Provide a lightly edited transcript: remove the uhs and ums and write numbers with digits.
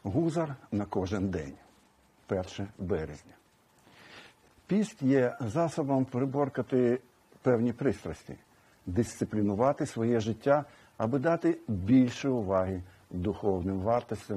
Гузар на кожен день. 1 березня. Піст є засобом приборкати певні пристрасті, дисциплінувати своє життя, аби дати більше уваги духовним вартостям